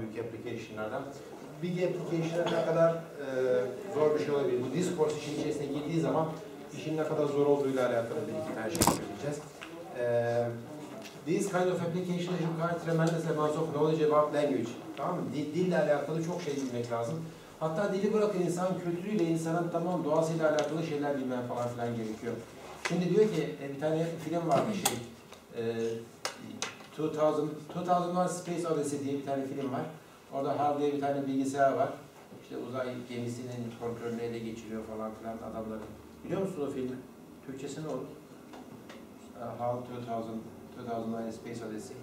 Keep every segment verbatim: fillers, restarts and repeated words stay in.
büyük application'lardan. Big application'lar ne kadar e, zor bir şey olabilir. Bu discourse işin içerisine girdiği zaman işin ne kadar zor olduğuyla alakalı bir iki tane şey söyleyeceğiz. E, these kind of applications require tremendous amounts of knowledge about language. Tamam mı? Dil, dille alakalı çok şey bilmek lazım. Hatta dili bırakın insan kültürüyle, insanın tamam doğasıyla alakalı şeyler bilmen falan filan gerekiyor. Şimdi diyor ki bir tane film var bir şey. E, iki bin, iki bin bir Space Odyssey diye bir tane film var. Orada Hal diye bir tane bilgisayar var. İşte uzay gemisinin kontrolünü ele geçiriyor falan filan adamların. Biliyor musunuz o filmi? Türkçesi ne olur? Hal iki bin, iki bin bir Space Odyssey.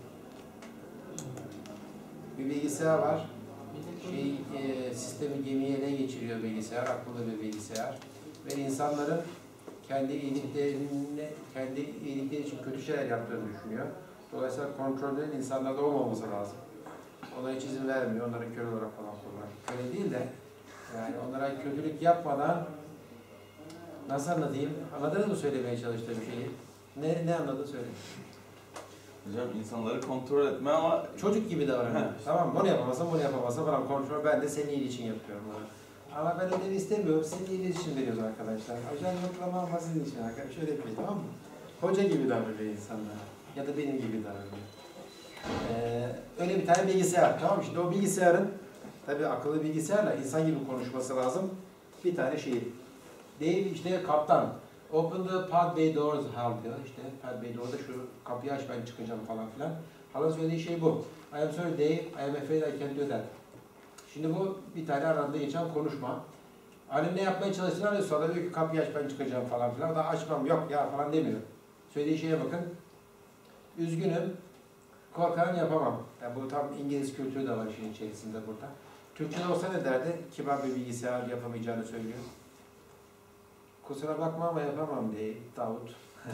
Bir bilgisayar var. Şey, e, sistemi gemiye ele geçiriyor bilgisayar, akıllı bir bilgisayar. Ve insanların kendi iyiliklerini, kendi iyilikleri için kötü şeyler yaptığını düşünüyor. Dolayısıyla kontrollerin insanlarda olmaması lazım. Onlara hiç izin vermiyor, onları köle olarak falan kullanıyor. Köle değil de, yani onlara kötülük yapmadan, nasıl anlatayım? Anladınız mı söylemeye çalıştığım şeyi? Ne, ne anladın söyle. Hocam insanları kontrol etme ama... Çocuk gibi davranıyor. Tamam, bunu yapamazsın, bunu yapamazsın falan kontrol. Ben de senin iyiliğin için yapıyorum bunu. Ama ben ödevi istemiyorum, senin iyiliğin için veriyoruz arkadaşlar. Hocam yoklama ama sizin için arkadaşlar. Şöyle yapayım, tamam mı? Hoca gibi davranıyor insanlar. Ya da benim gibi davranıyor. Ee, öyle bir tane bilgisayar, tamam mı? Şimdi o bilgisayarın, tabii akıllı bilgisayarla insan gibi konuşması lazım. Bir tane şey. Değil işte kaptan. Open the pod bay doors Hal diyor. İşte pod bay door'da şu kapıyı aç ben çıkacağım falan filan. Hal'ın söylediği şey bu. I am sorry Dave, I am afraid I can't do that. Şimdi bu bir tane aranda geçen konuşma. Hal'in ne yapmaya çalıştığını anlıyor. Sonra diyor ki kapıyı aç ben çıkacağım falan filan. Da açmam yok ya falan demiyor. Söylediği şeye bakın. Üzgünüm. Korkarım yapamam. Yani bu tam İngiliz kültürü de var işin içerisinde burada. Türkçe'de olsa ne derdi? Kibar bir bilgisayar yapamayacağını söylüyor. Kusura bakma ama yapamam diye Davut.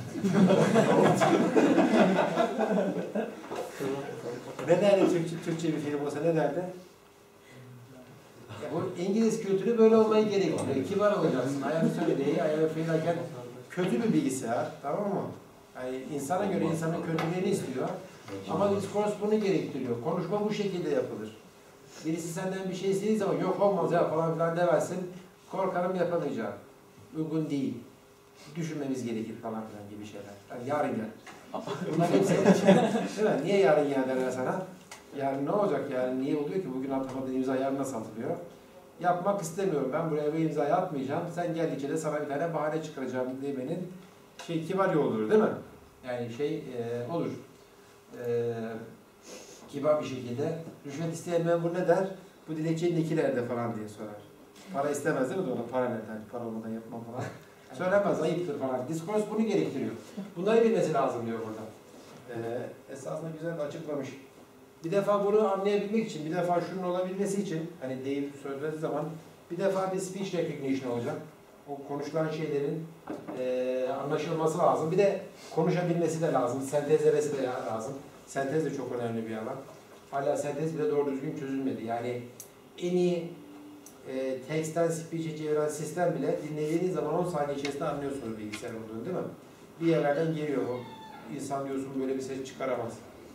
Ne derdi Türkçe, Türkçe bir film olsa ne derdi? Bu İngiliz kültürü böyle olmayı gerektiriyor. Kibar olacaksın. Ayağını söylediği, ayağını fırlarken kötü bir bilgisayar, tamam mı? Yani insana göre insanın kötülüğünü istiyor. Ama discourse bunu gerektiriyor. Konuşma bu şekilde yapılır. Birisi senden bir şey istediği zaman yok olmaz ya falan filan demezsin. Korkarım yapamayacağım. Uygun değil. Düşünmemiz gerekir falan filan gibi şeyler. Yani yarın gel. Bunlar hepsi değil mi? Niye yarın gel derler sana? Yarın ne olacak yani? Niye oluyor ki bugün atamadığın imza yarın nasıl atılıyor? Yapmak istemiyorum. Ben buraya bir imzayı atmayacağım. Sen geldikçe de sana bir tane bahane çıkaracağım demenin şey kibar yoludur değil mi? Yani şey e, olur. E, kibar bir şekilde. Rüşvet isteyen memur ne der? Bu dilekçenin iki nerede falan diye sorar. Para istemez değil mi? Ona para nereden? Para olmadan yapmam falan. Söylemez, ayıptır falan. Discourse bunu gerektiriyor. Bunları bilmesi lazım diyor burada. Ee, esasında güzel açıklamış. Bir defa bunu anlayabilmek için, bir defa şunun olabilmesi için, hani Dave söylediği zaman, bir defa bir speech recognition olacak. O konuşulan şeylerin e, anlaşılması lazım. Bir de konuşabilmesi de lazım. Sentezlemesi de lazım. Sentez de çok önemli bir alan. Hala sentez bile doğru düzgün çözülmedi. Yani en iyi e, text'ten speech'e çeviren sistem bile dinlediğiniz zaman on saniye içerisinde anlıyorsunuz bilgisayar olduğunu değil mi? Bir yerlerden geliyor. İnsan diyorsun böyle bir ses çıkaramaz.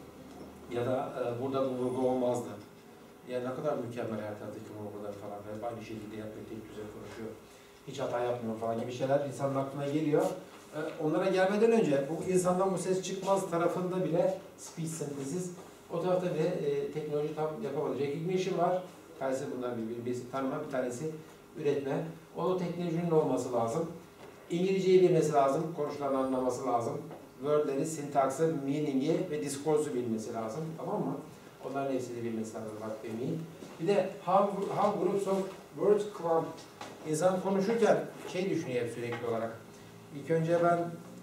Ya da e, burada bu vurgu olmazdı. Ya ne kadar mükemmel her taraftaki vurgular falan. Hep aynı şekilde yapıyor, tek güzel konuşuyor. Hiç hata yapmıyor falan gibi şeyler insanın aklına geliyor. E, onlara gelmeden önce bu insandan bu ses çıkmaz tarafında bile speech synthesis, o tarafta bile e, teknoloji tam yapamadı. Recognition var. Tanesi bunlar bir, birisi tanıma, bir tanesi üretme. O teknolojinin olması lazım. İngilizceyi bilmesi lazım, konuşulanı anlaması lazım. Word'leri, sintaksı, meaning'i ve discourse'u bilmesi lazım. Tamam mı? Onların hepsini bilmesi lazım. Bak benim. Bir de how, how groups of words clump. İnsan konuşurken şey düşünüyor hep sürekli olarak. İlk önce ben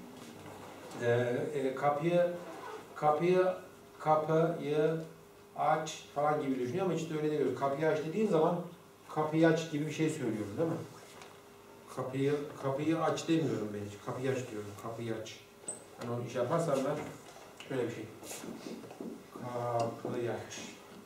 e, e, kapıyı kapıyı kapıyı aç falan gibi düşünüyor ama hiç de öyle demiyoruz. Kapıyı aç dediğin zaman kapıyı aç gibi bir şey söylüyorum değil mi? Kapıyı kapıyı aç demiyorum ben hiç. Kapıyı aç diyorum. Kapıyı aç. Yani onu iş yaparsam ben şöyle bir şey. Kapıyı aç.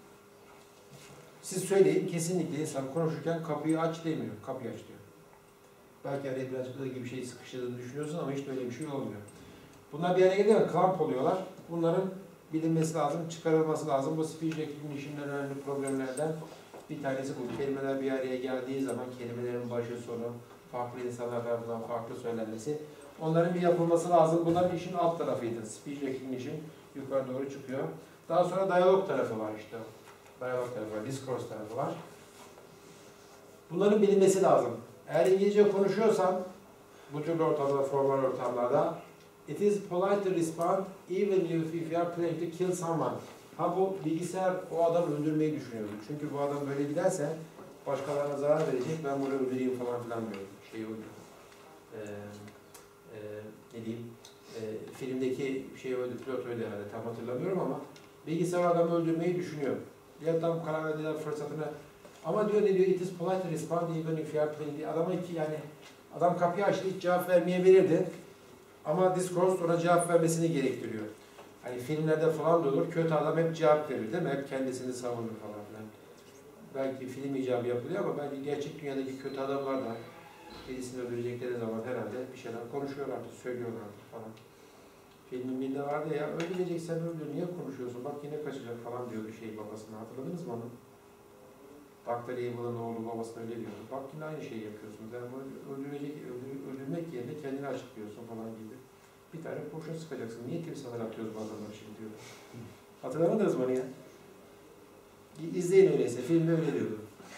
Siz söyleyin, kesinlikle insan konuşurken kapıyı aç demiyor. Kapıyı aç diyor. Belki araya birazcık da gibi bir şey sıkıştırdığını düşünüyorsun ama hiç öyle bir şey olmuyor. Bunlar bir araya gelince klamp oluyorlar. Bunların bilinmesi lazım, çıkarılması lazım. Bu speech recognition'ın önemli problemlerden bir tanesi bu. Kelimeler bir araya geldiği zaman kelimelerin başı sonu farklı insanlar tarafından farklı söylenmesi. Onların bir yapılması lazım. Bunlar işin alt tarafıydı. Speech recognition yukarı doğru çıkıyor. Daha sonra diyalog tarafı var işte. Diyalog tarafı var, discourse tarafı var. Bunların bilinmesi lazım. Eğer İngilizce konuşuyorsan bu tür ortamda, formal ortamlarda it is polite to respond even if, if you are planning to kill someone. Ha bu bilgisayar o adamı öldürmeyi düşünüyordu. Çünkü bu adam böyle giderse başkalarına zarar verecek, ben bunu öldüreyim falan filan diyor. Şey oydu. Ee, e, ne diyeyim, e, filmdeki şey oydu, pilot oydu herhalde, tam hatırlamıyorum ama bilgisayar adamı öldürmeyi düşünüyor. Bir adam karar verdiler fırsatını. Ama diyor ne diyor, it is polite to respond even if you are playing. Adama iki yani, adam kapıyı açtı, hiç cevap vermeyebilirdi. Ama discourse ona cevap vermesini gerektiriyor. Hani filmlerde falan da olur, kötü adam hep cevap verir değil mi? Hep kendisini savunur falan filan. Belki film icabı yapılıyor ama belki gerçek dünyadaki kötü adamlar da birisini öldürecekleri zaman herhalde bir şeyler konuşuyorlardı, söylüyorlardı falan. Filmin birinde vardı ya, öldüreceksen öldür, niye konuşuyorsun? Bak yine kaçacak falan diyor bir şey babasına. Hatırladınız mı onu? Doktor Evil'ın oğlu babasına öyle diyordu. Bak yine aynı şeyi yapıyorsun. Yani öldürecek, öldür, öldürmek yerine kendini açıklıyorsun falan gibi. Bir tane kurşun sıkacaksın. Niye timsahlar atıyoruz bu adamlar şimdi diyor. Hatırlamadınız mı onu ya? İzleyin öyleyse. Filmde öyle diyordu.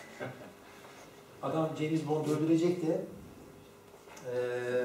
Adam James Bond öldürecekti. Ee,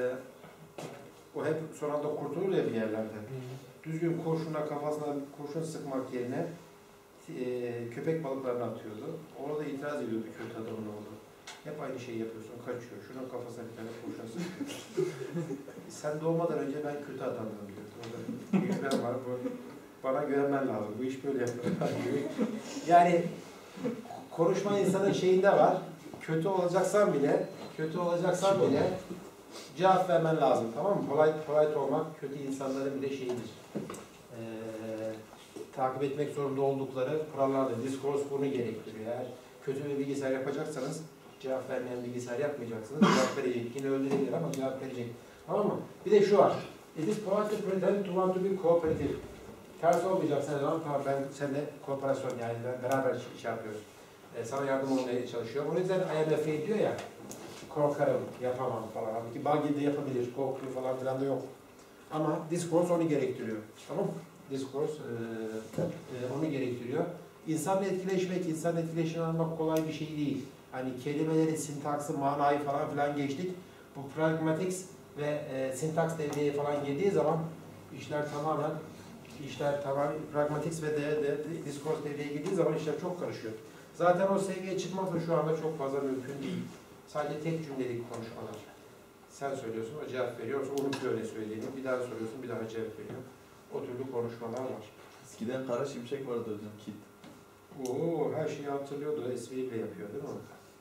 o hep son anda kurtulur ya bir yerlerden. Düzgün kurşuna, kafasına kurşun sıkmak yerine e, köpek balıklarını atıyordu. Orada itiraz ediyordu kötü adamın oğlu. Hep aynı şeyi yapıyorsun, kaçıyor. Şunun kafasına bir tane kurşun sıkıyor. Sen doğmadan önce ben kötü adamdım diyordu. Orada büyükler var, bu, bana güvenmen lazım. Bu iş böyle yapıyor. Yani konuşma insanın şeyinde var. Kötü olacaksan bile, kötü olacaksan bile cevap vermen lazım, tamam mı? Polite, polite olmak kötü insanların bir de şeyidir. Ee, takip etmek zorunda oldukları kurallardır. Discourse bunu gerektiriyor. Eğer kötü bir bilgisayar yapacaksanız cevap vermeyen bilgisayar yapmayacaksınız. Cevap verecek. Yine öldürebilir ama cevap verecek. Tamam mı? Bir de şu var. It is polite to pretend to want to be cooperative. Ters olmayacak sen zaman, tamam ben seninle kooperasyon yani beraber şey yapıyoruz. Ee, sana yardım olmaya çalışıyor. O yüzden I am afraid diyor ya. Korkarım, yapamam falan. Halbuki buggy de yapabilir, korkuyor falan filan da yok. Ama discourse onu gerektiriyor. Tamam mı? Discourse e, e, onu gerektiriyor. İnsanla etkileşmek, insanla etkileşim almak kolay bir şey değil. Hani kelimeleri, sintaksı, manayı falan filan geçtik. Bu pragmatics ve e, sintaks devreye falan girdiği zaman işler tamamen işler tamamen pragmatics ve de, de, de discourse devreye girdiği zaman işler çok karışıyor. Zaten o seviyeye çıkmak da şu anda çok fazla mümkün değil. Sadece tek cümlelik konuşmalar. Sen söylüyorsun, o cevap veriyor. Onun böyle söylediğini, bir daha soruyorsun, bir daha cevap veriyor. O türlü konuşmalar var. Eskiden Kara Şimşek vardı hocam, Kit. Oo, her şeyi hatırlıyordu, espriyle yapıyor değil mi?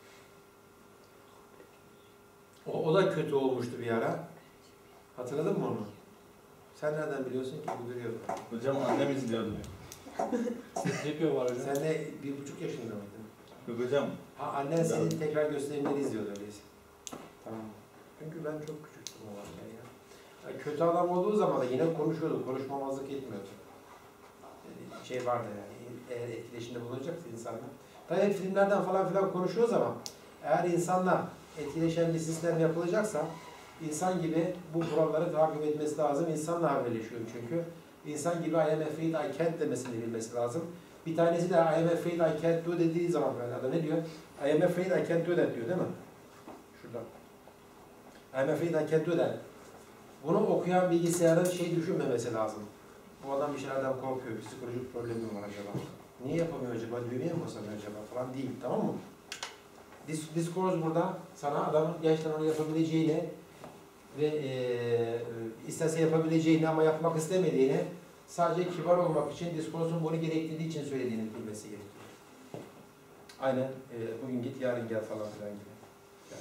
O, o da kötü olmuştu bir ara. Hatırladın mı onu? Sen nereden biliyorsun ki bu duruyor? Hocam annem izliyordu. Yapıyor var hocam. Sen de bir buçuk yaşında mıydın? Yok hocam. Ha, annen senin tekrar gösterimleri izliyordu öyleyse. Tamam. Çünkü ben çok küçüktüm o vakti ya. Yani kötü adam olduğu zaman da yine konuşuyordu, konuşmamazlık etmiyordu. Yani şey vardı yani, eğer etkileşimde bulunacaksa insanla. Tabii hep filmlerden falan filan konuşuyoruz ama eğer insanla etkileşen bir sistem yapılacaksa insan gibi bu kuralları takip etmesi lazım. İnsanla haberleşiyor çünkü. İnsan gibi I am afraid I can't demesini bilmesi lazım. Bir tanesi de I am afraid I can't do dediği zaman böyle adam ne diyor? I am afraid I can't do that diyor değil mi? Şurada. I am afraid I can't do that. Bunu okuyan bilgisayarın şey düşünmemesi lazım. Bu adam bir şeylerden korkuyor, psikolojik problemi var acaba? Niye yapamıyor acaba, düğmeye mi basamıyor acaba falan değil, tamam mı? Dis Discourse burada sana adamın gerçekten onu yapabileceğini ve e, istese yapabileceğini ama yapmak istemediğini, sadece kibar olmak için, discourse'un bunu gerektirdiği için söylediğini bilmesi gerekiyor. Aynen, e, bugün git, yarın gel falan filan gibi. Yani.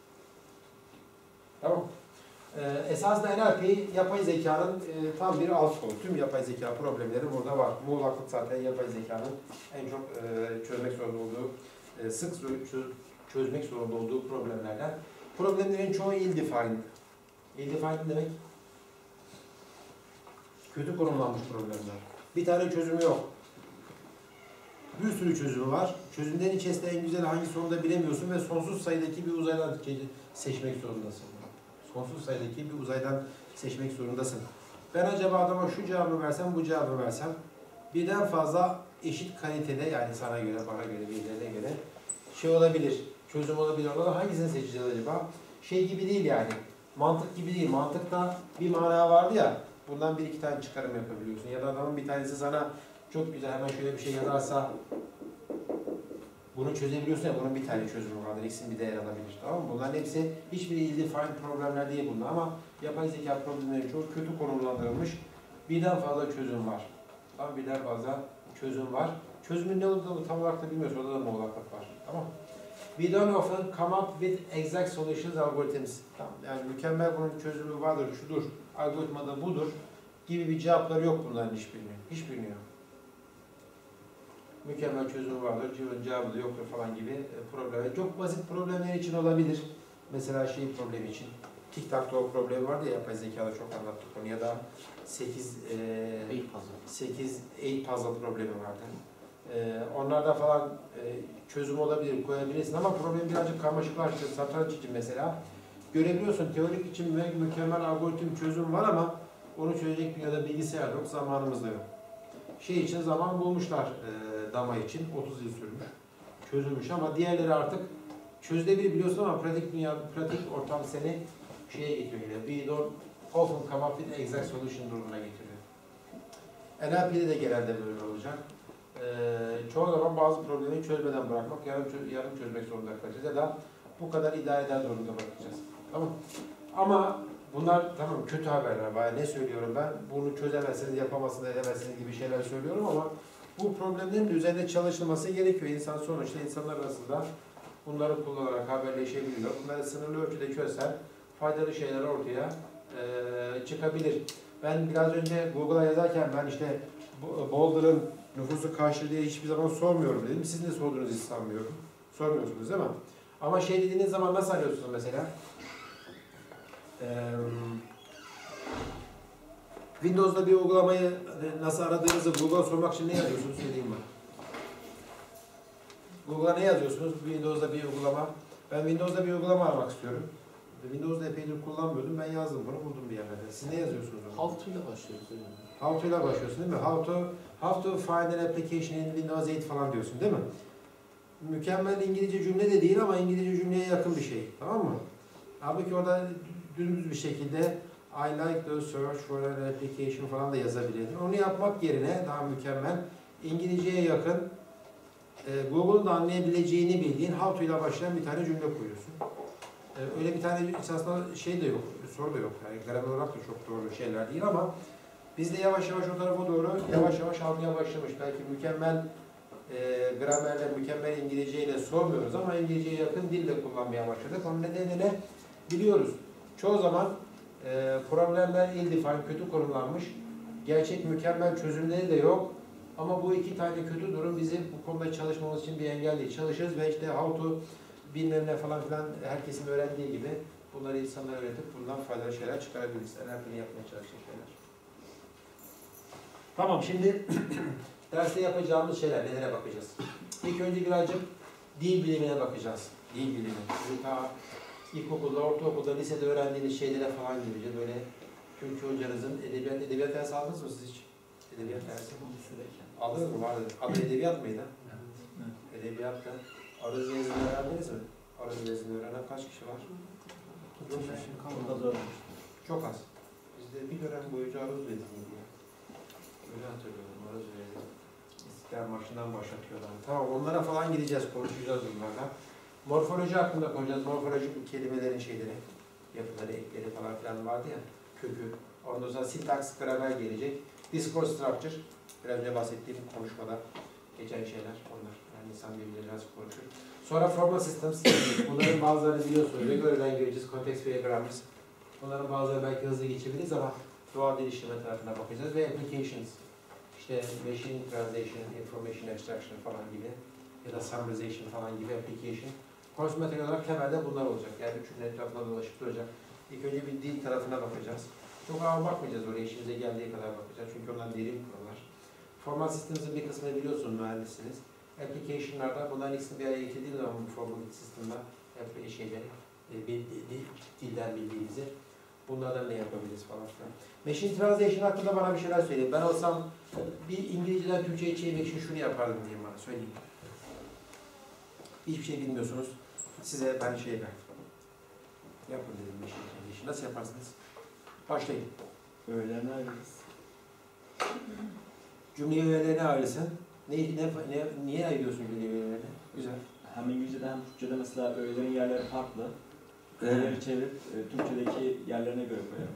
Tamam. Ee, esasında N L P, yapay zekanın e, tam bir alt kolu. Tüm yapay zeka problemleri burada var. Muğlaklık zaten yapay zekanın en çok e, çözmek zorunda olduğu, e, sık çö çözmek zorunda olduğu problemlerden. Problemlerin çoğu ill-defined. Ill-defined demek? Kötü konumlanmış problemler. Bir tane çözümü yok. Bir sürü çözümü var. Çözümlerin içerisinde en güzel hangisi onu da bilemiyorsun ve sonsuz sayıdaki bir uzaydan seçmek zorundasın. Sonsuz sayıdaki bir uzaydan seçmek zorundasın. Ben acaba adama şu cevabı versem, bu cevabı versem, birden fazla eşit kalitede, yani sana göre, bana göre, birilerine göre şey olabilir, çözüm olabilir. Orada hangisini seçeceğiz acaba? Şey gibi değil yani, mantık gibi değil. Mantıkta bir mana vardı ya, bundan bir iki tane çıkarım yapabiliyorsun. Ya da adamın bir tanesi sana çok güzel hemen şöyle bir şey yazarsa, bunu çözebiliyorsun ya, bunun bir tane çözümü vardır, ikisinin bir değer alabilir. Tamam mı? Bunların hepsi hiçbiri ill-defined problemler değil bunlar ama yapay zeka problemleri çok kötü konumlandırılmış. Birden fazla çözüm var. Tamam, birden fazla çözüm var. Çözümün ne olduğunu tam olarak da bilmiyoruz, orada da muğlaklık var. Tamam. We don't often come up with exact solutions algorithms. Tamam. Yani mükemmel bunun çözümü vardır, şudur, algoritmada budur gibi bir cevapları yok bunların hiçbirinin. Hiçbirini yok. Mükemmel çözümü vardır, cevabı da yoktur falan gibi problemler. Çok basit problemler için olabilir. Mesela şey problemi için. Tic-tac-toe problemi vardı ya, yapay zekada çok anlattık onu, ya da sekiz sekiz eight puzzle problemi vardı. Ee, onlarda falan e, çözüm olabilir, koyabilirsin ama problem birazcık karmaşıklaştı. Satranç için mesela. Görebiliyorsun, teorik için mü mükemmel algoritm çözüm var ama onu çözecek dünyada bilgisayar yok, zamanımız da yok. Şey için zaman bulmuşlar, e, dama için otuz yıl sürmüş, çözülmüş ama diğerleri artık çözülebilir biliyorsun ama pratik dünya, pratik ortam seni şeye getiriyor yine. We don't often come up with exact solution durumuna getiriyor. N L P'de de genelde böyle olacak. Ee, çoğu zaman bazı problemi çözmeden bırakmak, yarım, çö yarım çözmek zorunda kalacağız ya da bu kadar idare eder durumda bırakacağız. Tamam. Ama bunlar tamam kötü haberler. Bayağı ne söylüyorum ben? Bunu çözemezseniz, yapamazsınız, edemezsiniz gibi şeyler söylüyorum ama bu problemlerin üzerinde çalışılması gerekiyor. İnsan sonuçta insanlar arasında bunları kullanarak haberleşebiliyor. Bunları sınırlı ölçüde çözsen faydalı şeyler ortaya e, çıkabilir. Ben biraz önce Google'a yazarken ben işte Boulder'ın nüfusu kaçtır diye hiçbir zaman sormuyorum dedim. Sizin de sorduğunuzu hiç sanmıyorum. Sormuyorsunuz değil mi? Ama şey dediğiniz zaman nasıl arıyorsunuz mesela? Ee, Windows'da bir uygulamayı nasıl aradığınızı Google'a sormak için ne yazıyorsunuz söyleyeyim ben. Google'a ne yazıyorsunuz? Windows'da bir uygulama. Ben Windows'da bir uygulama aramak istiyorum. Windows'da epeydir kullanmıyordum. Ben yazdım bunu, buldum bir yerlerde. Siz ne yazıyorsunuz? How to ile başlıyoruz hocam. How to ile başlıyorsun değil mi? How to, how to find an application in Windows eight falan diyorsun değil mi? Mükemmel İngilizce cümle de değil ama İngilizce cümleye yakın bir şey. Tamam mı? Halbuki orada dümdüz bir şekilde I like to search for an application falan da yazabilirdin. Onu yapmak yerine daha mükemmel, İngilizceye yakın, e, Google'un da anlayabileceğini bildiğin how to ile başlayan bir tane cümle koyuyorsun. E, öyle bir tane aslında şey de yok, soru da yok. Yani gramer olarak da çok doğru şeyler değil ama biz de yavaş yavaş o tarafa doğru yavaş yavaş almaya başlamış. Belki mükemmel e, gramerle, mükemmel İngilizceyle sormuyoruz ama İngilizceye yakın dil de kullanmaya başladık. Onun nedeniyle biliyoruz. Çoğu zaman e, problemler ill-defined, kötü konumlanmış. Gerçek mükemmel çözümleri de yok. Ama bu iki tane kötü durum bizim bu konuda çalışmamız için bir engel değil. Çalışırız ve işte how to bilmem ne falan filan herkesin öğrendiği gibi bunları insanlara öğretip bundan faydalı şeyler çıkarabiliriz. N L P'nin yapmaya çalıştığı şeyler. Tamam, şimdi derste yapacağımız şeyler, nelere bakacağız? İlk önce birazcık dil bilimine bakacağız. Dil bilimi. Ta ilkokulda, ortaokulda, lisede öğrendiğiniz şeylere falan gireceğiz. Böyle Türkçe hocanızın edebiyat, edebiyat dersi aldınız mı siz hiç? Edebiyat dersi. Aldınız mı? Vardı. Adı edebiyat mıydı? Evet. Edebiyatta. Aruz vezini öğrendiniz mi? Aruz vezini öğrenen kaç kişi var? Çok az. Çok az. Bizde bir dönem boyunca aruz veziniydi ya. Öyle hatırlıyorum. Aruz vezini. İstiklal Marşı'ndan başlatıyorlar. Tamam, onlara falan gideceğiz, konuşacağız bunlarla. Morfoloji hakkında konuşacağız. Morfolojik kelimelerin şeyleri, yapıları, ekleri falan filan vardı ya, kökü. Ondan sonra syntax, gramer gelecek. Discourse structure, biraz önce bahsettiğim konuşmada geçen şeyler onlar. Yani insan birbirine nasıl konuşur. Sonra formal systems, bunların bazılarını biliyorsunuz. Regular languages, context ve grammars. Bunların bazıları belki hızlı geçebiliriz ama doğal dil işleme tarafına bakacağız. Ve applications, işte machine translation, information extraction falan gibi ya da summarization falan gibi application. Course material olarak temelde bunlar olacak. Yani üçünün etrafında dolaşıp duracak. İlk önce bir dil tarafına bakacağız. Çok ağır bakmayacağız oraya, işimize geldiği kadar bakacağız. Çünkü onlar derin konular. Formal sistemimizin bir kısmını biliyorsunuz, mühendissiniz. Application'larda bunların ikisini bir araya getirdiğiniz zaman bu formal sistemler hep şeyleri, e, bir, bir, dilden bildiğinizi bunlardan ne yapabiliriz falan filan. Machine Translation hakkında bana bir şeyler söyleyin. Ben olsam bir İngilizceden Türkçe'ye çevirmek için şunu yapardım diyeyim bana, söyleyeyim. Hiçbir şey bilmiyorsunuz. Size ben şey verdim. Yapın dedim Machine Translation. Nasıl yaparsınız? Başlayın. Öğelerine ayırırız. Cümle öğelerine ayırsın. Ne, ne, ne, niye ayırıyorsun cümle öğelerine? Güzel. Hem İngilizce'de hem Türkçe'de mesela öğelerin yerleri farklı. Öğeleri çevirip e, Türkçedeki yerlerine göre koyalım.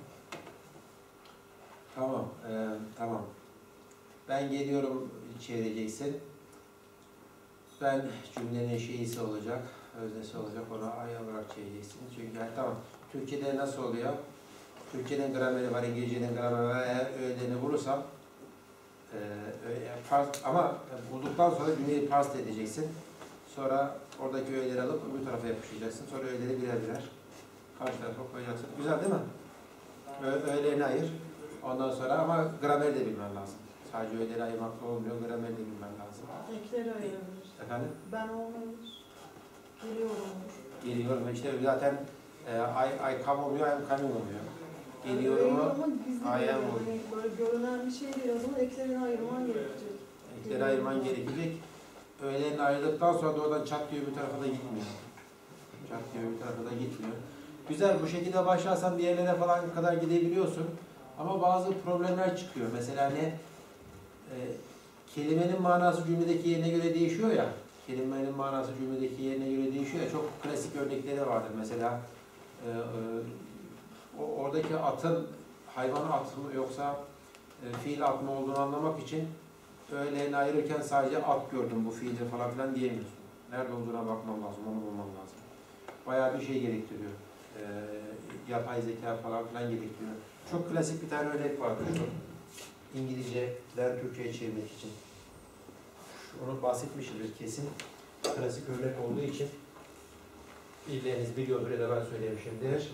Tamam, e, tamam. Ben geliyorum çevireceksin. Ben cümlenin şeyisi olacak, öznesi olacak, ona ay olarak çevireceksin. Çünkü yani, tamam, Türkçe'de nasıl oluyor? Türkçe'nin grameri var, İngilizce'nin grameri var. Eğer öğelerini bulursam, e, öyle, parse, ama bulduktan sonra cümleyi parse edeceksin. Sonra oradaki öğeleri alıp öbür tarafa yapıştıracaksın. Sonra öğeleri birer birer karşı tarafa koyacaksın. Güzel değil mi? Ö öğelerini ayır. Ondan sonra ama grameri de bilmen lazım. Sadece öğeleri ayırmakla olmuyor, grameri de bilmen lazım. Ekleri ayırabilir. Efendim? Ben olmayabilir. Geliyorum. Geliyorum. İşte zaten e, I, I come oluyor, I am coming oluyor. Geliyorumu, Ama gizli I am yani oluyor. böyle görünen bir şey değil. O zaman eklerini ayırman gerekecek. Ekleri ayırman gerekecek. Öğelerini ayırdıktan sonra da oradan çat diyor bir tarafa da gitmiyor. Çat diyor bir tarafa da gitmiyor. Güzel, bu şekilde başlarsan bir yerlere falan kadar gidebiliyorsun. Ama bazı problemler çıkıyor. Mesela ne? E, kelimenin manası cümledeki yerine göre değişiyor ya. Kelimenin manası cümledeki yerine göre değişiyor ya. Çok klasik örnekleri vardır. Mesela e, e, oradaki atın hayvan at mı yoksa e, fiil at mı olduğunu anlamak için öğelerini ayırırken sadece at gördüm bu fiilde falan filan diyemiyorsun. Nerede olduğuna bakman lazım, onu bulman lazım. Bayağı bir şey gerektiriyor. E, yapay zeka falan filan gerektiriyor. Çok klasik bir tane örnek vardır şu. İngilizce'den Türkçe'ye çevirmek için. Onu bahsetmişimdir kesin. Klasik örnek olduğu için birileriniz biliyordur ya da ben söylemişimdir.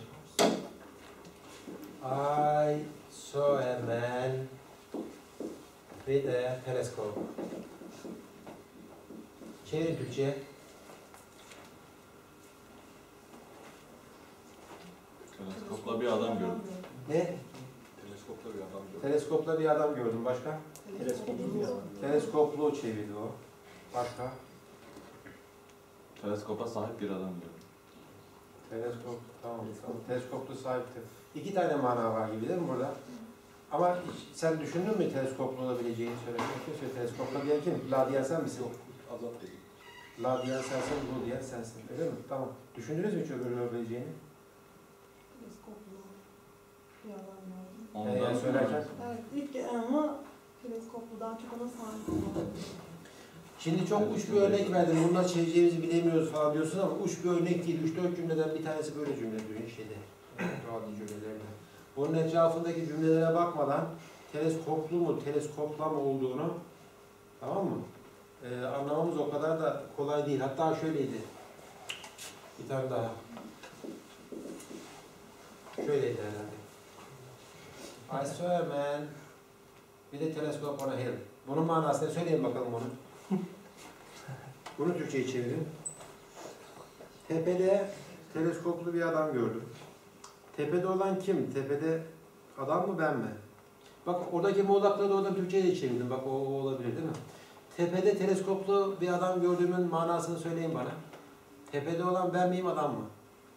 I saw a man with a telescope. Çevirin Türkçe'ye. Teleskopla bir adam gördüm. Ne? Teleskopla bir adam gördüm. Teleskopla bir adam gördüm. Başka? Teleskoplu bir adam. Teleskoplu çevirdi o. Başka? Teleskopa sahip bir adam gördüm. Teleskop, tamam. Teleskoplu sahipti. İki tane mana var gibi değil mi burada? Ama hiç- sen düşündün mü teleskoplu olabileceğini söylemek istiyorsun. Teleskopla diyen kim? La diyen sen misin? Azat dedi. La diyen sensin, bu diyen sensin. Öyle mi? Tamam. Düşündünüz mü hiç öbürünün olabileceğini? Teleskoplu bir adam gördüm. Ondan Ee, yani sonra söylerken? Evet, ilk ama teleskopludan çok ona sahip olmalı. Şimdi çok uç bir örnek verdim. Bunu nasıl çevireceğimizi bilemiyoruz falan diyorsun ama uç bir örnek değil. Üç dört cümleden bir tanesi böyle cümle diyor şeyde. Doğal cümlelerde. Bunun etrafındaki cümlelere bakmadan teleskoplu mu, teleskopla mı olduğunu, tamam mı? Ee, anlamamız o kadar da kolay değil. Hatta şöyleydi. Bir tane daha. Şöyleydi herhalde. I saw a man with a telescope on a hill. Bunun manasını söyleyin bakalım onu. Bunu Türkçe'ye çevirin. Tepede teleskoplu bir adam gördüm. Tepede olan kim? Tepede adam mı ben mi? Bak oradaki muğlakları da oradan Türkçe'ye de çevirdim. Bak o, o olabilir değil mi? Tepede teleskoplu bir adam gördüğümün manasını söyleyin bana. Tepede olan ben miyim adam mı?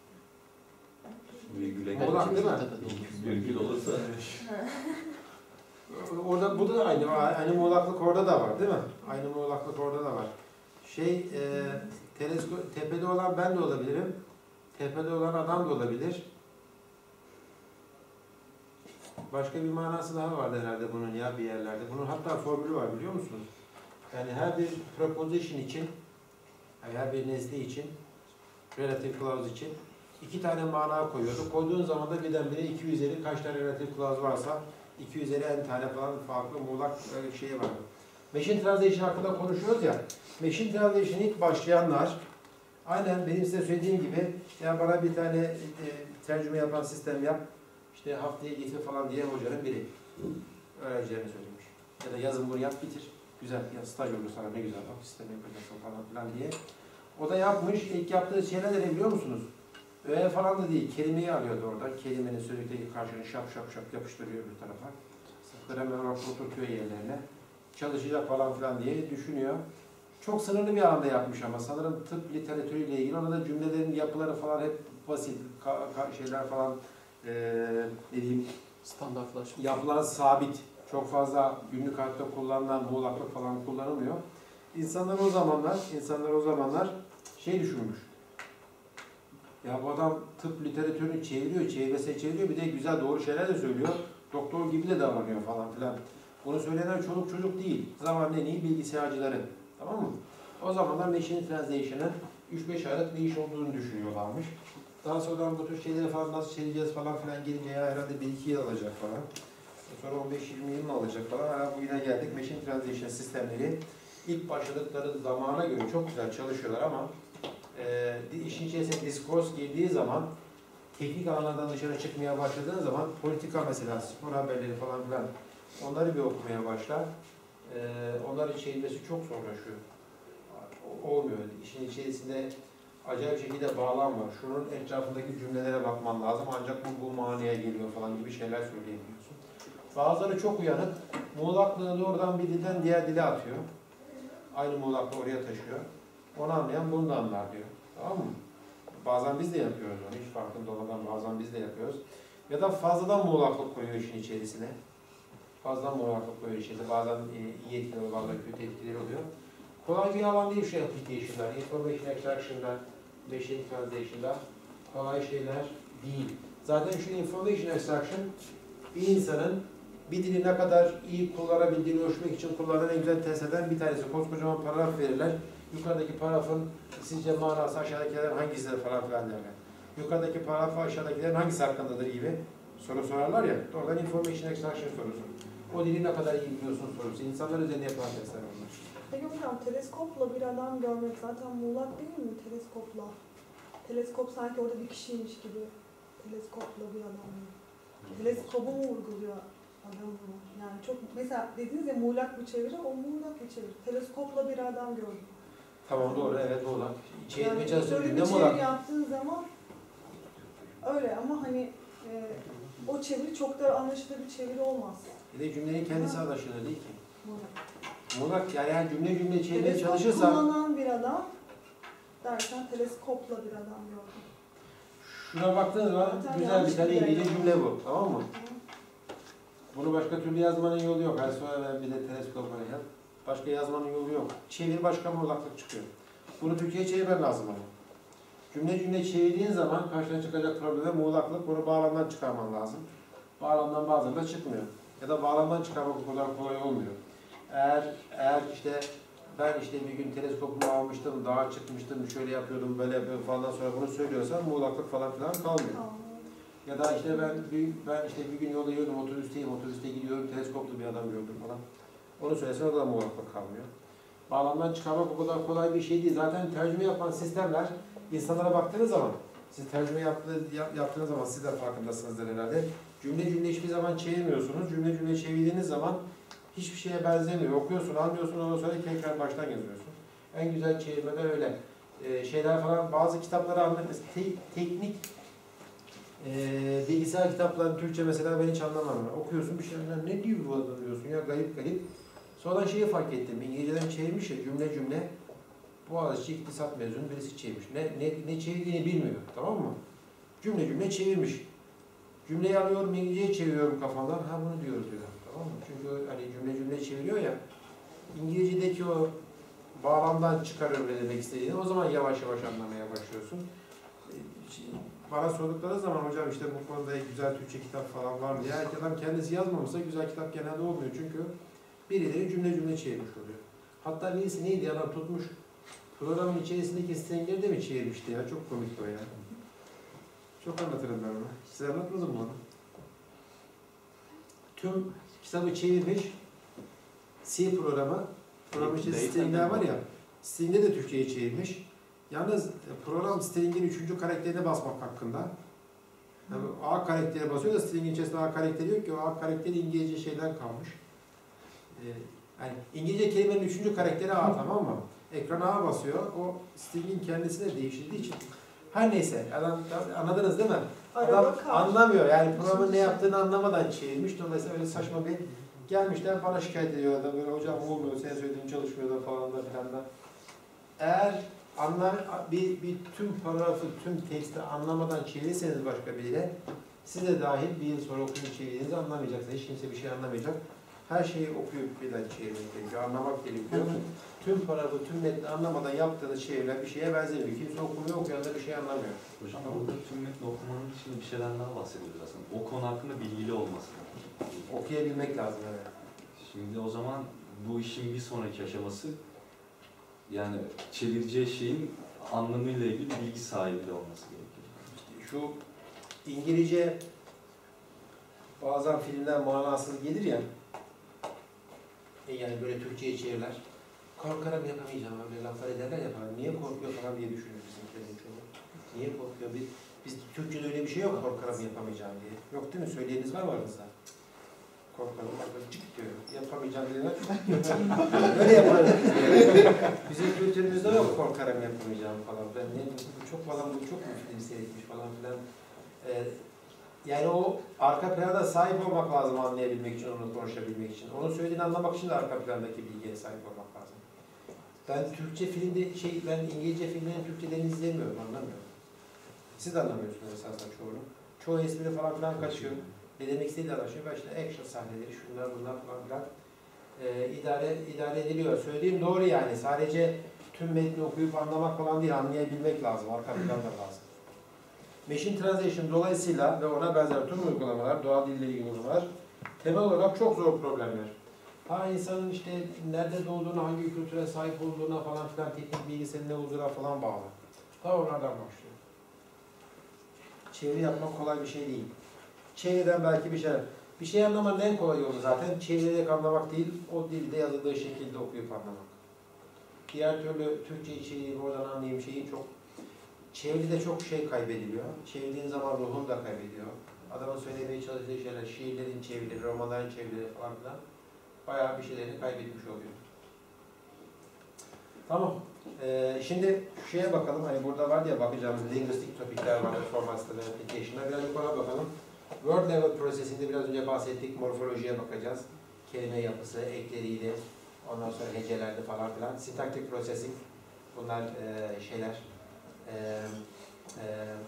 virgüle Oğlak değil mi? virgül olursa Orada bu da aynı. Aynı muğlaklık orada da var değil mi? Aynı muğlaklık orada da var. Şey, e, teleskop, tepede olan ben de olabilirim. Tepede olan adam da olabilir. Başka bir manası daha vardı herhalde bunun ya bir yerlerde. Bunun hatta formülü var biliyor musunuz? Yani her bir preposition için, yani her bir nesne için, relative clause için iki tane mana koyuyordu. Koyduğun zaman da birdenbire iki üzeri kaç tane relative clause varsa iki üzeri en tane falan farklı muğlak şey var. Machine Translation hakkında konuşuyoruz ya. Machine Translation ilk başlayanlar aynen benim size söylediğim gibi ya bana bir tane e, tercüme yapan sistem yap, işte haftaya getir falan diye hocanın biri öğrencilerine söylemiş. Ya da yazın bunu yap bitir. Güzel, ya staj olur sana ne güzel bak sistem yapacaksın falan filan diye. O da yapmış, ilk yaptığı şeyler de ne biliyor musunuz? Öğe falan da değil, kelimeyi alıyordu orada. Kelimenin sürekli karşını şap şap şap yapıştırıyor bir tarafa. Gramer olarak oturtuyor yerlerine. Çalışacak falan filan diye düşünüyor. Çok sınırlı bir alanda yapmış ama sanırım tıp literatürüyle ilgili. Orada cümlelerin yapıları falan hep basit, ka ka şeyler falan ee, ne diyeyim, Standartlaşmış. yapılar sabit. Çok fazla günlük hayatta kullanılan muğlaklık falan kullanılmıyor. İnsanlar o zamanlar, insanlar o zamanlar şey düşünmüş. Ya bu adam tıp literatürünü çeviriyor, çevirmese çeviriyor, bir de güzel doğru şeyler de söylüyor. Doktor gibi de davranıyor falan filan. Bunu söyleyenler çoluk çocuk değil. Zaman en iyi bilgisayarcıları. Tamam mı? O zamanlar Machine Translation'ın üç beş aylık bir iş olduğunu düşünüyorlarmış. Daha sonradan bu tür şeyleri falan nasıl çevireceğiz falan filan gelince ya herhalde bir iki yıl alacak falan. Sonra on beş yirmi yıl mı alacak falan. Hala bugüne geldik. Machine Translation sistemleri ilk başladıkları zamana göre çok güzel çalışıyorlar ama e, işin içerisine discourse girdiği zaman, teknik alanlardan dışarı çıkmaya başladığın zaman politika mesela, spor haberleri falan filan onları bir okumaya başlar. E, onların çevirmesi çok zorlaşıyor. Olmuyor. İşin içerisinde acayip şekilde bağlam var. Şunun etrafındaki cümlelere bakman lazım ancak bu, bu manaya geliyor falan gibi şeyler söyleyebiliyorsun. Bazıları çok uyanık. Muğlaklığını oradan bir dilden diğer dile atıyor. Aynı muğlaklığı oraya taşıyor. Onu anlayan bunu da anlar diyor. Tamam mı? Bazen biz de yapıyoruz onu. Hiç farkında olmadan bazen biz de yapıyoruz. Ya da fazladan muğlaklık koyuyor işin içerisine. Fazladan muğlaklık koyuyor içerisine. Bazen iyi etkileri, bazen kötü etkileri oluyor. Kolay bir alan değil şu application'lar. Information extraction'da, machine translation'da kolay şeyler değil. Zaten şu information extraction bir insanın bir dili ne kadar iyi kullanabildiğini ölçmek için kullanılan en güzel testlerden bir tanesi. Koskocaman paragraf verirler. Yukarıdaki paragrafın sizce manası aşağıdakilerin hangisidir falan filan derler. Yukarıdaki paragrafı aşağıdakilerin hangisi hakkındadır gibi soru sorarlar ya. Oradan information extraction sorusu. O dili ne kadar iyi biliyorsun sorusu. İnsanlar üzerinde yapılan testler onlar. Peki hocam teleskopla bir adam görmek zaten muğlak değil mi? Teleskopla. Teleskop sanki orada bir kişiymiş gibi. Teleskopla bir adam. Teleskobu mu vurguluyor adam mı? Yani çok mesela dediniz ya muğlak bir çeviri, o muğlak bir çeviri. Teleskopla bir adam gördüm. Tamam doğru, evet muğlak. Çevirmeye Yani çalışıyor. böyle Ne bir çeviri muğlak? yaptığın zaman öyle ama hani e, o çeviri çok da anlaşılır bir çeviri olmaz. Bir de cümlenin kendisi anlaşılır değil ki. Muğlak. Muğlak yani eğer cümle cümle çevirmeye Teleskop çalışırsan kullanan bir adam dersen teleskopla bir adam gördüm. şuna baktığın zaman Zaten güzel bir yanlış tane bir İngilizce yer. cümle bu. Tamam mı? Tamam. Bunu başka türlü yazmanın yolu yok. Her sonra ben bir de teleskop yap. Başka yazmanın yolu yok. Çevir başka muğlaklık çıkıyor. Bunu Türkçe'ye çevirmen lazım ama. Cümle cümle çevirdiğin zaman karşına çıkacak problem muğlaklık. Bunu bağlamdan çıkarman lazım. Bağlamdan bazen de çıkmıyor. Ya da bağlamdan çıkarmak o kadar kolay olmuyor. Eğer eğer işte ben işte bir gün teleskopumu almıştım, dağa çıkmıştım, şöyle yapıyordum, böyle yapıyordum falan sonra bunu söylüyorsan muğlaklık falan filan kalmıyor. Tamam. Ya da işte ben bir, ben işte bir gün yolda yürüyorum, otobüsteyim, otobüste gidiyorum, teleskoplu bir adam gördüm falan. Onu söylesen o da muğlaklık kalmıyor. Bağlamdan çıkarmak o kadar kolay bir şey değil. Zaten tercüme yapan sistemler insanlara baktığınız zaman, siz tercüme yaptığı, yaptığınız zaman siz de farkındasınızdır herhalde. Cümle cümle hiçbir zaman çevirmiyorsunuz. Cümle cümle çevirdiğiniz zaman hiçbir şeye benzemiyor. Okuyorsun, anlıyorsun, ondan sonra tekrar baştan yazıyorsun. En güzel çevirme de öyle. Ee, şeyler falan, bazı kitapları anlatırız. Te teknik Ee, bilgisayar kitaplarını Türkçe mesela ben hiç anlamam. Okuyorsun bir şeyler, ne diyor bu adam diyorsun ya, garip garip. Sonradan şeyi fark ettim, İngilizceden çevirmiş ya cümle cümle. Boğaziçi iktisat mezunu birisi çevirmiş. Ne, ne, ne çevirdiğini bilmiyor, tamam mı? Cümle cümle çevirmiş. Cümleyi alıyorum, İngilizceye çeviriyorum kafamdan, ha bunu diyor diyor. Tamam mı? Çünkü hani cümle cümle çeviriyor ya, İngilizce'deki o bağlamdan çıkarıyor ne demek istediğini, o zaman yavaş yavaş anlamaya başlıyorsun. Bana sordukları zaman hocam işte bu konuda güzel Türkçe kitap falan var mı diye. Adam kendisi yazmamışsa güzel kitap genelde olmuyor çünkü birileri cümle cümle çevirmiş oluyor. Hatta birisi neydi adam tutmuş programın içerisindeki stringleri de mi çevirmişti ya? Çok komikti o ya. Çok anlatırım ben onu. Size anlatmadım mı onu? Tüm kitabı çevirmiş C programı. Programın içerisinde stringler var ya. String'de de Türkçe'ye çevirmiş. Yalnız program string'in üçüncü karakterine basmak hakkında. Yani A karakteri basıyor da string'in içerisinde A karakteri yok ki o A karakteri İngilizce şeyden kalmış. Ee, Yani İngilizce kelimenin üçüncü karakteri A, tamam mı? Ekrana A basıyor. O stringin kendisi de değiştirdiği için. Her neyse. Adam, anladınız değil mi? Adam Araba kar. anlamıyor. Yani programın ne yaptığını anlamadan çevirmiş. Dolayısıyla öyle saçma bir gelmişler bana şikayet ediyor adam. Böyle hocam olmuyor, sen söylediğin çalışmıyor da falan da filan da. Eğer anlam bir, bir tüm paragrafı, tüm teksti anlamadan çevirirseniz başka biriyle, size dahil bir yıl sonra okuyup çevirdiğinizi anlamayacaksınız. Hiç kimse bir şey anlamayacak. Her şeyi okuyup birden çevirmek gerekiyor, anlamak gerekiyor. Tüm paragrafı, tüm metni anlamadan yaptığınız çeviriler bir şeye benzemiyor. Kimse okumuyor, okuyan da bir şey anlamıyor. Hocam burada tüm metni okumanın dışında bir şeyden daha bahsediyoruz aslında. O konu hakkında bilgili olması. Okuyabilmek lazım evet. Şimdi o zaman bu işin bir sonraki aşaması yani çevireceği şeyin anlamıyla ilgili bilgi sahibi de olması gerekiyor. Şu İngilizce bazen filmler manasız gelir ya, e yani böyle Türkçe'ye çeviriler. Korkarım yapamayacağım, öyle laflar ederler ya falan. Niye korkuyor falan diye düşünür bizimkilerin çoğu. Niye korkuyor? Biz, biz Türkçe'de öyle bir şey yok, korkarım yapamayacağım diye. Yok değil mi? Söyleyeniniz var mı aranızda? Korkarım, korkarım, cık diyor. Yapamayacağım diyorlar. Öyle yaparız. Bizim kültürümüzde yok korkarım yapamayacağım falan. Ben niye, bu çok falan, bu çok mu film seyretmiş falan filan. Ee, Yani o arka plana sahip olmak lazım anlayabilmek için, onu konuşabilmek için. Onun söylediğini anlamak için de arka plandaki bilgiye sahip olmak lazım. Ben Türkçe filmde, şey, ben İngilizce filmlerin Türkçelerini izlemiyorum, anlamıyorum. Siz de anlamıyorsunuz esasında çoğunu. Çoğu espri falan filan kaçıyor. Ne demek istediği anlaşıyor. Ben işte action sahneleri, şunlar bunlar falan filan e, idare, idare ediliyor. Söylediğim doğru yani. Sadece tüm metni okuyup anlamak falan değil, anlayabilmek lazım. Arka plan da lazım. Machine Translation dolayısıyla ve ona benzer tüm uygulamalar, doğal dille ilgili uygulamalar temel olarak çok zor problemler. Ha insanın işte nerede doğduğuna, hangi kültüre sahip olduğuna falan filan teknik bilgisinin ne olduğuna falan bağlı. Ha onlardan başlıyor. Çeviri yapmak kolay bir şey değil. Çeviriden belki bir şey, bir şey anlamanın en kolay yolu zaten çevirerek anlamak değil, o dilde yazıldığı şekilde okuyup anlamak. Diğer türlü Türkçe içeriği oradan anlayayım şeyi çok çeviride çok şey kaybediliyor. Çevirdiğin zaman ruhunu da kaybediyor. Adamın söylemeye çalıştığı şeyler, şiirlerin çevirileri, romanların çevirileri falan filan bayağı bir şeylerini kaybetmiş oluyor. Tamam. Ee, şimdi şu şeye bakalım. Hani burada var ya bakacağımız linguistik topikler var, formatları, application'lar. Biraz yukarı bakalım. Word level processing'de biraz önce bahsettik. Morfolojiye bakacağız. Kelime yapısı, ekleriyle, ondan sonra hecelerde falan filan. Syntactic processing. Bunlar e, şeyler. Ee, e,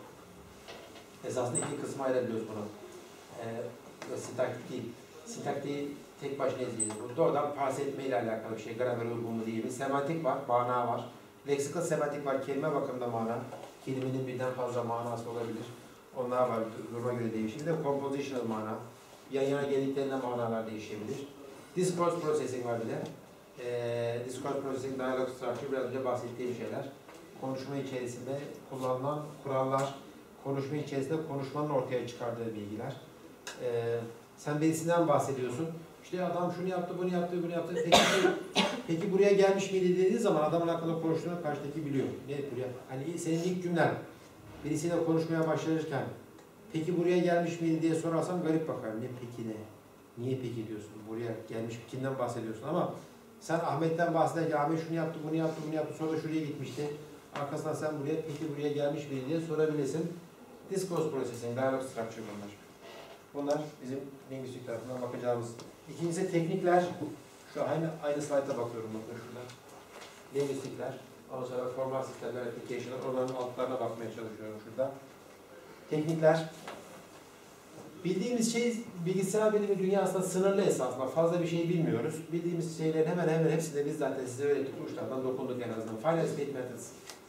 esasında iki kısma ayırabiliyoruz bunu. Ee, sintaktik değil. Sintaktiği tek başına izleyelim. Bu doğrudan parse etme ile alakalı bir şey. Gramer uygunluğu değil mi? Semantik var, mana var. Lexical semantik var, kelime bakımında mana. Kelimenin birden fazla manası olabilir. Onlar var, duruma göre değişir. Bir de compositional mana. Yan yana geldiklerinde manalar değişebilir. Discourse processing var bir de. Ee, discourse processing, dialog structure, biraz önce bahsettiğim şeyler. Konuşma içerisinde kullanılan kurallar, konuşma içerisinde konuşmanın ortaya çıkardığı bilgiler. Ee, sen birisinden bahsediyorsun. İşte adam şunu yaptı, bunu yaptı, bunu yaptı. Peki, peki buraya gelmiş miydi dediği zaman adamın hakkında konuştuğunu karşıdaki biliyor. Ne buraya? Hani senin ilk cümlen birisiyle konuşmaya başlarken peki buraya gelmiş miydi diye sorarsam garip bakar. Ne peki ne? Niye peki diyorsun? Buraya gelmiş kimden bahsediyorsun? Ama sen Ahmet'ten bahsederken Ahmet şunu yaptı, bunu yaptı, bunu yaptı, sonra şuraya gitmişti. Arkasından sen buraya, peki buraya gelmiş miydi diye sorabilirsin. Discourse processing, dialog structure bunlar. Bunlar bizim linguistik tarafından bakacağımız. İkincisi teknikler. Şu aynı aynı slayta bakıyorum bakın şurada. Linguistikler. Ondan sonra formal sistemler, application'lar. Onların altlarına bakmaya çalışıyorum şurada. Teknikler. Bildiğimiz şey bilgisayar bilimi dünyasında sınırlı esasında. Fazla bir şey bilmiyoruz. Bildiğimiz şeylerin hemen hemen hepsini biz zaten size öğrettik. Uçlardan dokunduk en azından. Final State Methods.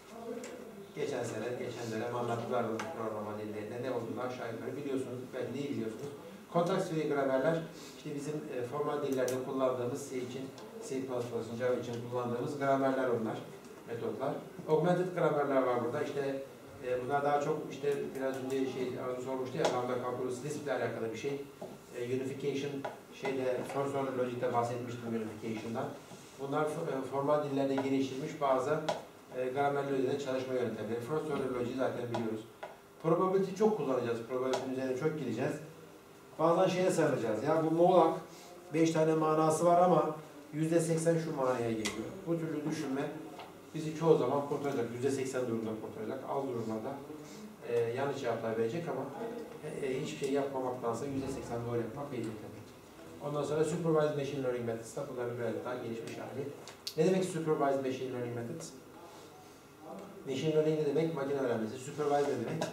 Geçen sene, geçen dönem anlattılar bu programa dillerinde. Ne olduğunu aşağı yukarı biliyorsunuz. Belki neyi biliyorsunuz. Kontakt ve gramerler, işte bizim e, formal dillerde kullandığımız C için, C plus plus'ın, Java için kullandığımız gramerler onlar, metotlar. Augmented gramerler var burada. İşte e, bunlar daha çok işte biraz önce şey Arzu sormuştu ya, lambda calculus Lisp ile alakalı bir şey. E, unification, şeyde first order logic'te bahsetmiştim unification'dan. Bunlar e, formal dillerde geliştirilmiş bazı e, gramerler üzerine çalışma yöntemleri. First order logic zaten biliyoruz. Probability çok kullanacağız. Probability üzerine çok gideceğiz. Bazen şeye sarılacağız. Ya bu muğlak beş tane manası var ama yüzde seksen şu manaya geliyor. Bu türlü düşünme bizi çoğu zaman kurtaracak. yüzde seksen durumda kurtaracak. Az durumlarda e, yanlış cevaplar verecek ama e, e, hiçbir şey yapmamaktansa yüzde seksen doğru yapmak iyidir tabii. Ondan sonra supervised machine learning methods da bunların biraz daha gelişmiş hali. Ne demek supervised machine learning methods? Machine learning ne demek? Makine öğrenmesi. Supervised ne demek?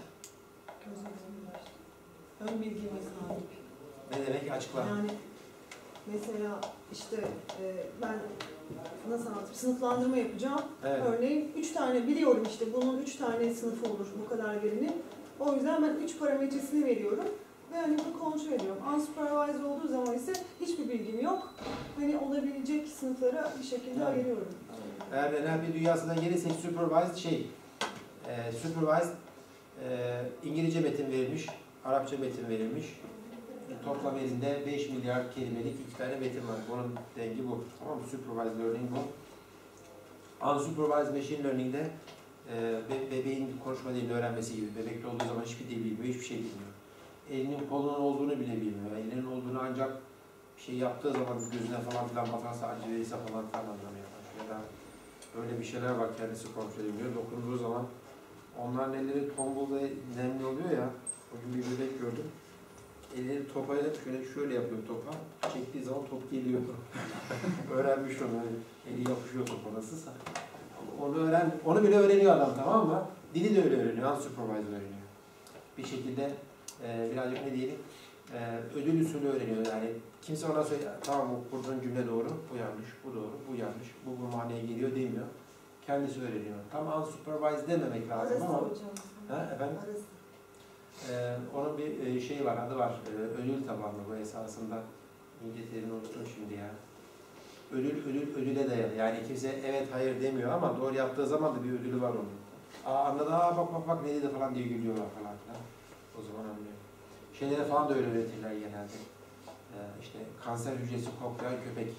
Ön bilgiye sahip. Ne demek? Açıkla. Yani mesela işte e, ben nasıl anlatayım, sınıflandırma yapacağım. Evet. Örneğin üç tane biliyorum işte bunun üç tane sınıfı olur bu kadar verinin. O yüzden ben üç parametresini veriyorum ve hani bunu kontrol ediyorum. Unsupervised olduğu zaman ise hiçbir bilgim yok. Hani olabilecek sınıflara bir şekilde Evet. ayırıyorum. Eğer N L P dünyasına gelirsek supervised şey, e, supervised e, İngilizce metin verilmiş, Arapça metin verilmiş. Toplam elinde beş milyar kelimelik iki tane metin var. Bunun dengi bu. Tamam mı? Supervised learning bu. Unsupervised machine learning'de e, be, bebeğin konuşma dilini öğrenmesi gibi. Bebekte olduğu zaman hiçbir dil bilmiyor, hiçbir şey bilmiyor. Elinin kolunun olduğunu bile bilmiyor. Elinin olduğunu ancak bir şey yaptığı zaman gözüne falan filan bakarsa, acı verirse falan filan anlamaya başlıyor. Ya da öyle bir şeyler var, kendisi kontrol edemiyor. Dokunduğu zaman onların elleri tombul ve nemli oluyor ya. Bugün bir bebek gördüm. Elini topayla şöyle şöyle yapıyor topa. Çektiği zaman top geliyor. Öğrenmiş onu. Eli yapışıyor topa nasılsa. Onu öğren, onu bile öğreniyor adam, tamam mı? Dili de öyle öğreniyor. Unsupervised öğreniyor. Bir şekilde e, birazcık ne diyelim? E, ödül usulü öğreniyor. Yani kimse ona söyle, tamam bu kurduğun cümle doğru, bu yanlış, bu doğru, bu yanlış, bu bu manaya geliyor demiyor. Kendisi öğreniyor. Tam unsupervised dememek lazım Arası ama. hocam. Ha, efendim? Arası. Ee, onun bir e, şeyi var, adı var. Ee, ödül tabanlı bu esasında. İngilizce'nin unuttum şimdi ya. Ödül, ödül, ödüle dayalı. Yani kimse evet, hayır demiyor ama doğru yaptığı zaman da bir ödülü var onun. Aa anladı, aa bak bak bak ne dedi falan diye gülüyorlar falan filan. O zaman anlıyor. Şeylere falan da öyle öğretirler genelde. Ee, işte kanser hücresi koklayan köpek.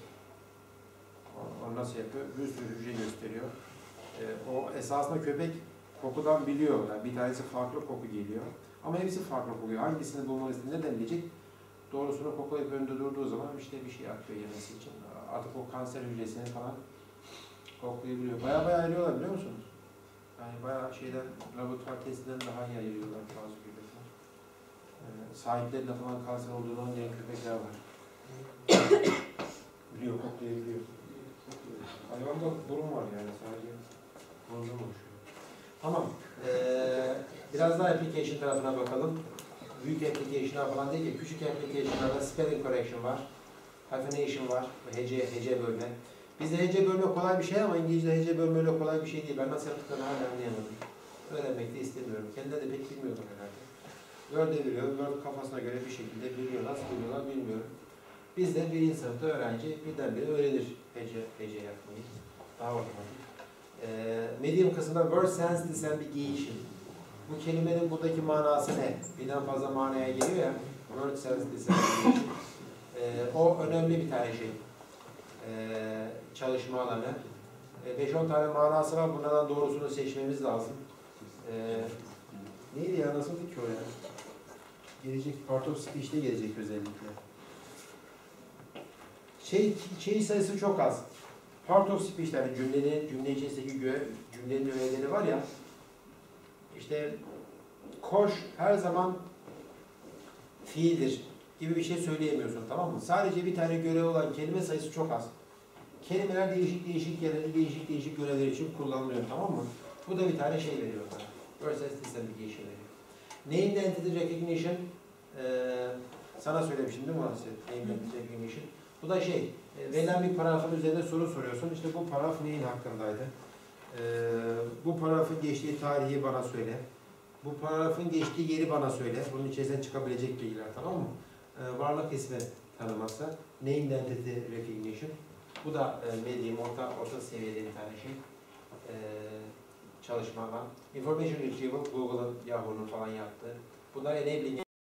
O, o nasıl yapıyor? Bir sürü hücre gösteriyor. Ee, o esasında köpek kokudan biliyor. Yani bir tanesi farklı koku geliyor. Ama hepsi farklı kokuyor. Hangisini bulmalısın, neden bilecek? Doğrusunu koklayıp önünde durduğu zaman işte bir şey atıyor yemesi için. Artık o kanser hücresini falan koklayabiliyor. Baya baya ayırıyorlar biliyor musunuz? Yani bayağı şeyden, laboratuvar testinden daha iyi ayırıyorlar bazı köpekler. Ee, sahiplerinde falan kanser olduğunu anlayan köpekler var. Biliyor, koklayabiliyor. Hayvanda burun var yani, sadece burundan oluşuyor. Tamam. Ee, biraz daha application tarafına bakalım. Büyük application'lar falan değil ki, küçük application'larda spelling correction var, hyphenation var, hece, hece bölme. Bizde hece bölme kolay bir şey ama İngilizce hece bölme öyle kolay bir şey değil. Ben nasıl yaptıklarını hala anlayamadım. Öğrenmek de istemiyorum. Kendileri de pek bilmiyordum herhalde. Word'e biliyor, Word kafasına göre bir şekilde biliyor. Nasıl biliyorlar bilmiyorum. Bizde birinci sınıfta öğrenci birdenbire öğrenir hece, hece yapmayı. Daha otomatik. Ee, medium kısmında word sense disambiguation. Bu kelimenin buradaki manası ne? Birden fazla manaya geliyor ya. Word sense disambiguation. Ee, o önemli bir tane şey. Ee, çalışma alanı. beş on tane manası var. Bunlardan doğrusunu seçmemiz lazım. Ee, neydi ya? Nasıldı ki o ya? Gelecek, part of speech'te gelecek özellikle. Şey, şey sayısı çok az. Part of speech, yani cümlenin, cümle içerisindeki gö, cümlenin öğeleri var ya, işte koş her zaman fiildir gibi bir şey söyleyemiyorsun, tamam mı? Sadece bir tane görev olan kelime sayısı çok az. Kelimeler değişik değişik yerlerde değişik değişik görevler için kullanılıyor, tamam mı? Bu da bir tane şey veriyor sana. Process disambiguation veriyor. Name Entity Recognition, ee, sana söylemiştim değil mi Muhasip? Name Entity Recognition. Bu da şey, verilen bir paragrafın üzerinde soru soruyorsun. İşte bu paragraf neyin hakkındaydı? Ee, bu paragrafın geçtiği tarihi bana söyle. Bu paragrafın geçtiği yeri bana söyle. Bunun içerisinden çıkabilecek bilgiler, tamam mı? Ee, varlık ismi tanıması. Name Entity Recognition. Bu da e, medium, orta, orta seviyede bir tane şey. Ee, çalışma var. Information Retrieval, Google'ın, Yahoo'nun falan yaptığı. Bunlar enabling